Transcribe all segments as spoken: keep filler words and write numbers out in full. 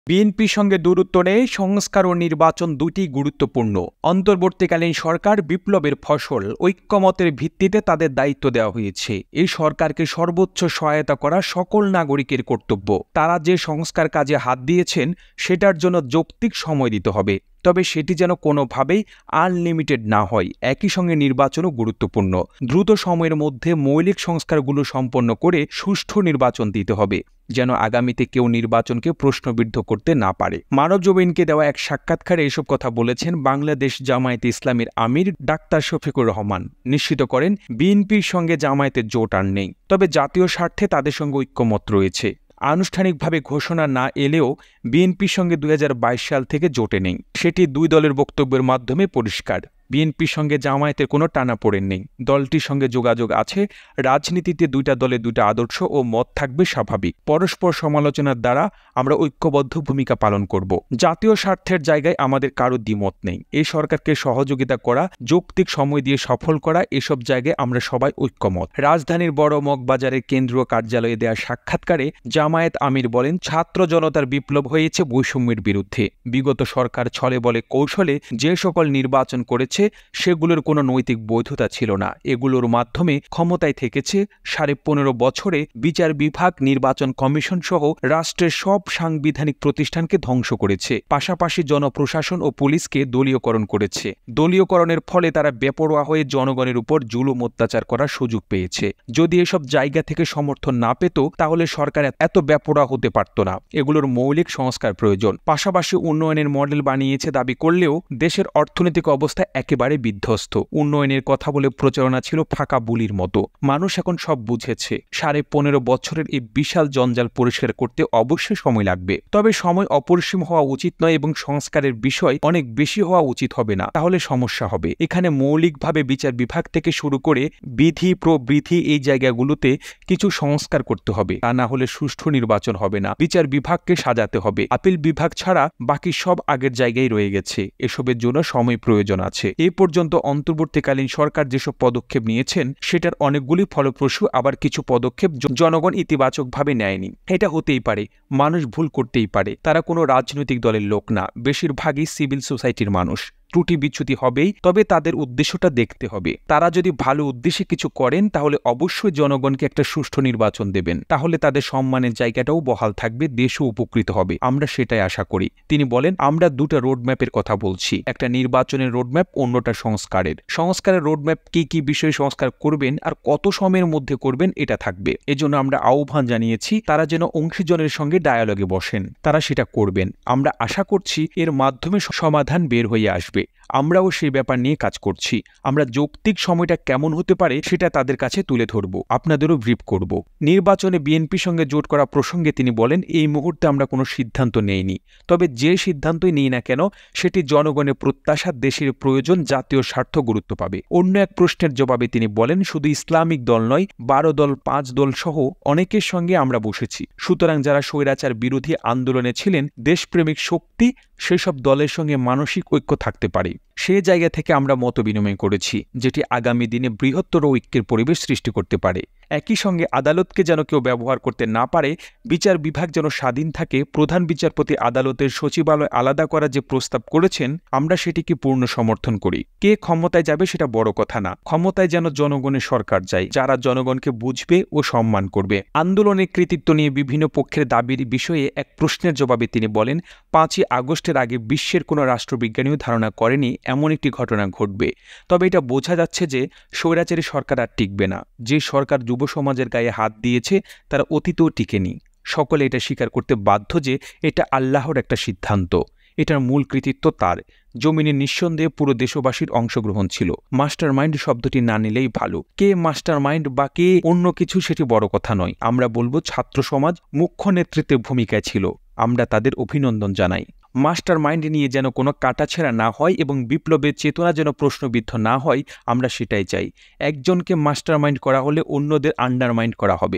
বিএনপির সঙ্গে দূরত্ব নেই সংস্কার ও নির্বাচন দুটি গুরুত্বপূর্ণ। অন্তর্বর্তীকালীন সরকার বিপ্লবের ফসল, ঐক্যমতের ভিত্তিতে তাদের দায়িত্ব দেওয়া হয়েছে। এই সরকারকে সর্বোচ্চ সহায়তা করা সকল নাগরিকের কর্তব্য। তারা যে সংস্কার কাজে হাত দিয়েছেন সেটার জন্য যৌক্তিক সময় দিতে হবে, তবে সেটি যেন কোনোভাবেই আনলিমিটেড না হয়। একই সঙ্গে নির্বাচনও গুরুত্বপূর্ণ। দ্রুত সময়ের মধ্যে মৌলিক সংস্কারগুলো সম্পন্ন করে সুষ্ঠু নির্বাচন দিতে হবে, যেন আগামীতে কেউ নির্বাচনকে প্রশ্নবিদ্ধ করতে না পারে। মানবজমিনকে দেওয়া এক সাক্ষাৎকারে এসব কথা বলেছেন বাংলাদেশ জামায়াতে ইসলামীর আমির ডাক্তার শফিকুর রহমান। নিশ্চিত করেন বিএনপির সঙ্গে জামায়াতের জোট আর নেই, তবে জাতীয় স্বার্থে তাদের সঙ্গে ঐক্যমত রয়েছে। আনুষ্ঠানিকভাবে ঘোষণা না এলেও বিএনপির সঙ্গে দুই হাজার বাইশ সাল থেকে জোটে নেই, সেটি দুই দলের বক্তব্যের মাধ্যমে পরিষ্কার। বিএনপির সঙ্গে জামায়াতের কোনো টানাপোড়েন নেই, দলটির সঙ্গে যোগাযোগ আছে। রাজনীতিতে দুইটা দলে দুইটা আদর্শ ও মত থাকবে স্বাভাবিক। পরস্পর সমালোচনার দ্বারা আমরা ঐক্যবদ্ধ ভূমিকা পালন করব। জাতীয় স্বার্থের জায়গায় আমাদের কারো দ্বিমত নেই। এই সরকারকে সহযোগিতা করা, যৌক্তিক সময় দিয়ে সফল করা, এসব জায়গায় আমরা সবাই ঐক্যমত। রাজধানীর বড় মগবাজারের কেন্দ্রীয় কার্যালয়ে দেয়া সাক্ষাৎকারে জামায়াত আমির বলেন, ছাত্র জনতার বিপ্লব হয়েছে বৈষম্যের বিরুদ্ধে। বিগত সরকার ছলে বলে কৌশলে যে সকল নির্বাচন করেছে সেগুলোর কোনো নৈতিক বৈধতা ছিল না। এগুলোর মাধ্যমে ক্ষমতায় থেকেছে সাড়ে পনেরো বছরে বিচার বিভাগ, নির্বাচন কমিশন সহ রাষ্ট্রের সব সাংবিধানিক প্রতিষ্ঠানকে ধ্বংস করেছে। পাশাপাশি জনপ্রশাসন ও পুলিশকে দলীয়করণ করেছে। দলীয়করণের ফলে তারা বেপরোয়া হয়ে জনগণের উপর জুলুম অত্যাচার করার সুযোগ পেয়েছে। যদি এসব জায়গা থেকে সমর্থন না পেত তাহলে সরকার এত বেপরোয়া হতে পারত না। এগুলোর মৌলিক সংস্কার প্রয়োজন। পাশাপাশি উন্নয়নের মডেল বানিয়েছে দাবি করলেও দেশের অর্থনৈতিক অবস্থা একেবারে বিধ্বস্ত। উন্নয়নের কথা বলে প্রচারণা ছিল ফাঁকা বুলির মতো। মানুষ এখন সব বুঝেছে। সাড়ে পনেরো বছরের এই বিশাল জঞ্জাল পরিষ্কার করতে অবশ্যই সময় লাগবে, তবে সময় অপরিসীম হওয়া উচিত নয় এবং সংস্কারের বিষয় অনেক বেশি হওয়া উচিত হবে না, তাহলে সমস্যা হবে। এখানে মৌলিকভাবে বিচার বিভাগ থেকে শুরু করে বিধি প্রবৃদ্ধি এই জায়গাগুলোতে কিছু সংস্কার করতে হবে, তা না হলে সুষ্ঠু নির্বাচন হবে না। বিচার বিভাগকে সাজাতে হবে। আপিল বিভাগ ছাড়া বাকি সব আগের জায়গায় রয়ে গেছে। এসবের জন্য সময় প্রয়োজন আছে। এ পর্যন্ত অন্তর্বর্তীকালীন সরকার যেসব পদক্ষেপ নিয়েছেন সেটার অনেকগুলি ফলপ্রসূ, আবার কিছু পদক্ষেপ জনগণ ইতিবাচকভাবে নেয়নি। এটা হতেই পারে, মানুষ ভুল করতেই পারে। তারা কোনো রাজনৈতিক দলের লোক না, বেশিরভাগই সিভিল সোসাইটির মানুষ। ত্রুটি বিচ্যুতি হবেই, তবে তাদের উদ্দেশ্যটা দেখতে হবে। তারা যদি ভালো উদ্দেশ্যে কিছু করেন তাহলে অবশ্যই জনগণকে একটা সুষ্ঠু নির্বাচন দেবেন, তাহলে তাদের সম্মানের জায়গাটাও বহাল থাকবে, দেশও উপকৃত হবে। আমরা সেটাই আশা করি। তিনি বলেন, আমরা দুটো রোডম্যাপের কথা বলছি, একটা নির্বাচনের রোডম্যাপ, অন্যটা সংস্কারের। সংস্কারের রোডম্যাপ কি কি বিষয়ে সংস্কার করবেন আর কত সময়ের মধ্যে করবেন এটা থাকবে। এজন্য আমরা আহ্বান জানিয়েছি তারা যেন অংশীজনের সঙ্গে ডায়ালগে বসেন, তারা সেটা করবেন। আমরা আশা করছি এর মাধ্যমে সমাধান বের হয়ে আসবে। আমরাও সেই ব্যাপার নিয়ে কাজ করছি। আমরা যৌক্তিক সময়টা কেমন হতে পারে সেটা তাদের কাছে তুলে ধরব, আপনাদেরও ব্রিফ করব। নির্বাচনে বিএনপির সঙ্গে জোট করা প্রসঙ্গে তিনি বলেন, এই মুহূর্তে আমরা কোনো সিদ্ধান্ত নেইনি, তবে যে সিদ্ধান্তই নিই না কেন সেটি জনগণের প্রত্যাশা, দেশের প্রয়োজন, জাতীয় স্বার্থ গুরুত্ব পাবে। অন্য এক প্রশ্নের জবাবে তিনি বলেন, শুধু ইসলামিক দল নয়, বারো দল, পাঁচ দল সহ অনেকের সঙ্গে আমরা বসেছি। সুতরাং যারা স্বৈরাচার বিরোধী আন্দোলনে ছিলেন, দেশপ্রেমিক শক্তি, সেসব দলের সঙ্গে মানসিক ঐক্য থাকতে পারে। সে জায়গা থেকে আমরা মত বিনিময় করেছি, যেটি আগামী দিনে বৃহত্তর ঐক্যের পরিবেশ সৃষ্টি করতে পারে। একই সঙ্গে আদালতকে যেন কেউ ব্যবহার করতে না পারে, বিচার বিভাগ যেন স্বাধীন থাকে। প্রধান বিচারপতি আদালতের সচিবালয় আলাদা করা যে প্রস্তাব করেছেন, আমরা সেটিকে পূর্ণ সমর্থন করি। কে ক্ষমতায় যাবে সেটা বড় কথা না, ক্ষমতায় যেন জনগণের সরকার যায়, যারা জনগণকে বুঝবে ও সম্মান করবে। আন্দোলনের কৃতিত্ব নিয়ে বিভিন্ন পক্ষের দাবির বিষয়ে এক প্রশ্নের জবাবে তিনি বলেন, পাঁচই আগস্টের আগে বিশ্বের কোনো রাষ্ট্রবিজ্ঞানীও ধারণা করেনি এমন একটি ঘটনা ঘটবে। তবে এটা বোঝা যাচ্ছে যে স্বৈরাচারী সরকার আর টিকবে না। যে সরকার যুব সমাজের গায়ে হাত দিয়েছে তারা অতীতেও টিকেনি। সকলে এটা স্বীকার করতে বাধ্য যে এটা আল্লাহর একটা সিদ্ধান্ত, এটার মূল কৃতিত্ব তার। জমিনে নিঃসন্দেহে পুরো দেশবাসীর অংশগ্রহণ ছিল। মাস্টার মাইন্ড শব্দটি না নিলেই ভালো। কে মাস্টার মাইন্ড বা কে অন্য কিছু সেটি বড় কথা নয়। আমরা বলবো ছাত্র সমাজ মুখ্য নেতৃত্বের ভূমিকায় ছিল, আমরা তাদের অভিনন্দন জানাই। মাস্টার মাইন্ড নিয়ে যেন কোনো কাটাছেঁড়া না হয় এবং বিপ্লবের চেতনা যেন প্রশ্নবিদ্ধ না হয়, আমরা সেটাই চাই। একজনকে মাস্টার মাইন্ড করা হলে অন্যদের আন্ডারমাইন্ড করা হবে।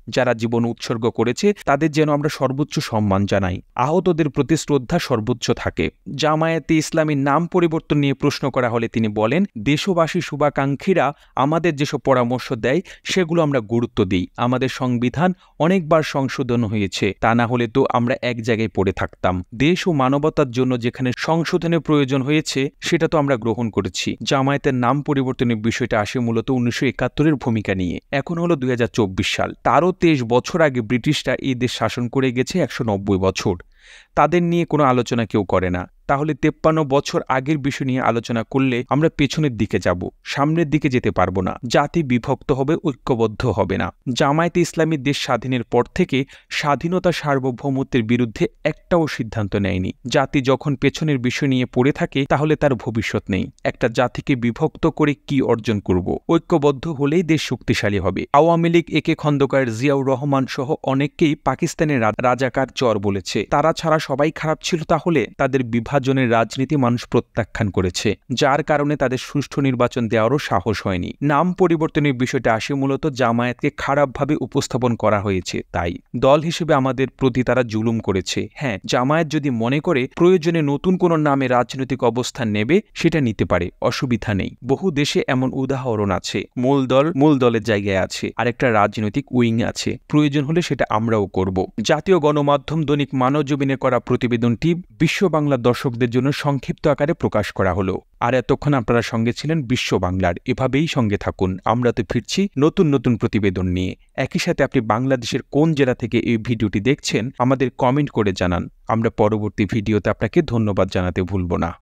যারা জীবন উৎসর্গ করেছে তাদের যেন আমরা সর্বোচ্চ সম্মান জানাই, আহতদের প্রতি শ্রদ্ধা সর্বোচ্চ থাকে। জামায়াতে ইসলামীর নাম পরিবর্তন নিয়ে প্রশ্ন করা হলে তিনি বলেন, দেশবাসী শুভাকাঙ্ক্ষীরা আমাদের যেসব পরামর্শ দেয় সেগুলো আমরা গুরুত্ব দিই। আমাদের সংবিধান অনেকবার সংশোধন হয়েছে, তা না হলে তো আমরা এক জায়গায় পড়ে থাকতাম। দেশ ও মানবতার জন্য যেখানে সংশোধনের প্রয়োজন হয়েছে সেটা তো আমরা গ্রহণ করেছি। জামায়াতের নাম পরিবর্তনের বিষয়টা আসে মূলত উনিশশো একাত্তরের ভূমিকা নিয়ে। এখন হলো দুই হাজার চব্বিশ সাল, তারও তেইশ বছর আগে ব্রিটিশরা এই দেশ শাসন করে গেছে একশো নব্বই বছর। তাদের নিয়ে কোনো আলোচনা কেউ করে না। তাহলে তেপ্পান্ন বছর আগের বিষয় নিয়ে আলোচনা করলে আমরা পেছনের দিকে যাব, সামনের দিকে যেতে পারবো না। জাতি বিভক্ত হবে, ঐক্যবদ্ধ হবে না। জামায়াতে ইসলামী দেশ স্বাধীনের পর থেকে স্বাধীনতা সার্বভৌমত্বের বিরুদ্ধে একটাও সিদ্ধান্ত নেয়নি। জাতি যখন পেছনের বিষয় নিয়ে পড়ে থাকে তাহলে তার ভবিষ্যৎ নেই। একটা জাতিকে বিভক্ত করে কি অর্জন করব? ঐক্যবদ্ধ হলেই দেশ শক্তিশালী হবে। আওয়ামী লীগ, এ কে খন্দকার, জিয়াউর রহমান সহ অনেককেই পাকিস্তানের রাজাকার চর বলেছে। তারা ছাড়া সবাই খারাপ ছিল, তাহলে তাদের বিভাজনের রাজনীতি মানুষ প্রত্যাখ্যান করেছে, যার কারণে তাদের সুষ্ঠু নির্বাচন দেওয়ারও সাহস হয়নি। নাম পরিবর্তনের বিষয়টা আসে মূলত জামায়াতকে খারাপভাবে উপস্থাপন করা হয়েছে, তাই দল হিসেবে আমাদের প্রতি তারা জুলুম করেছে। হ্যাঁ, জামায়াত যদি মনে করে প্রয়োজনে নতুন কোনো নামে রাজনৈতিক অবস্থান নেবে, সেটা নিতে পারে, অসুবিধা নেই। বহু দেশে এমন উদাহরণ আছে। মূল দল মূল দলের জায়গায় আছে, আরেকটা রাজনৈতিক উইং আছে। প্রয়োজন হলে সেটা আমরাও করব। জাতীয় গণমাধ্যম দৈনিক মানবজমিনে করা প্রতিবেদনটি বিশ্ব বাংলা দর্শকদের জন্য সংক্ষিপ্ত আকারে প্রকাশ করা হলো। আর এতক্ষণ আপনারা সঙ্গে ছিলেন বিশ্ব বাংলার। এভাবেই সঙ্গে থাকুন, আমরা তো ফিরছি নতুন নতুন প্রতিবেদন নিয়ে। একই সাথে আপনি বাংলাদেশের কোন জেলা থেকে এই ভিডিওটি দেখছেন আমাদের কমেন্ট করে জানান। আমরা পরবর্তী ভিডিওতে আপনাকে ধন্যবাদ জানাতে ভুলব না।